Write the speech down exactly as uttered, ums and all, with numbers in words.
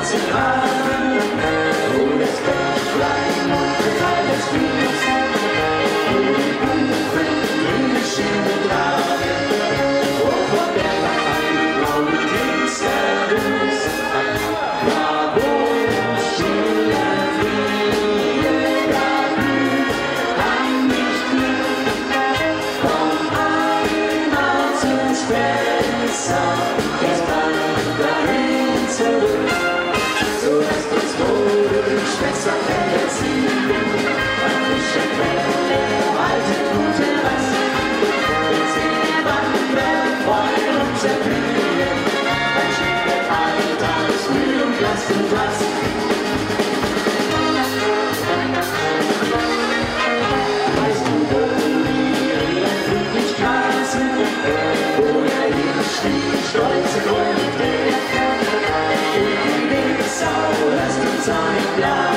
zwanzig Grad, wo das Bett klein und alles fließt, wo die Buchen grüne Schiene tragen, wo von der Wein blaue Gießerus, da wo stille Friede, da blüht an mich Glück, komm einmal ins Fenster, es bald dahin zurück, so lasst uns wohl Schwester ziehen, an frische Quelle, alte gute Rast, wir sehen wandern, freuen uns erblühen, ein Schiff Alltagsmühl und Last und Last. Weißt du, wo wir in Friedrichstraße, wo er hinstieg, stolze Gründe, die Sau, lasst uns ein Glas.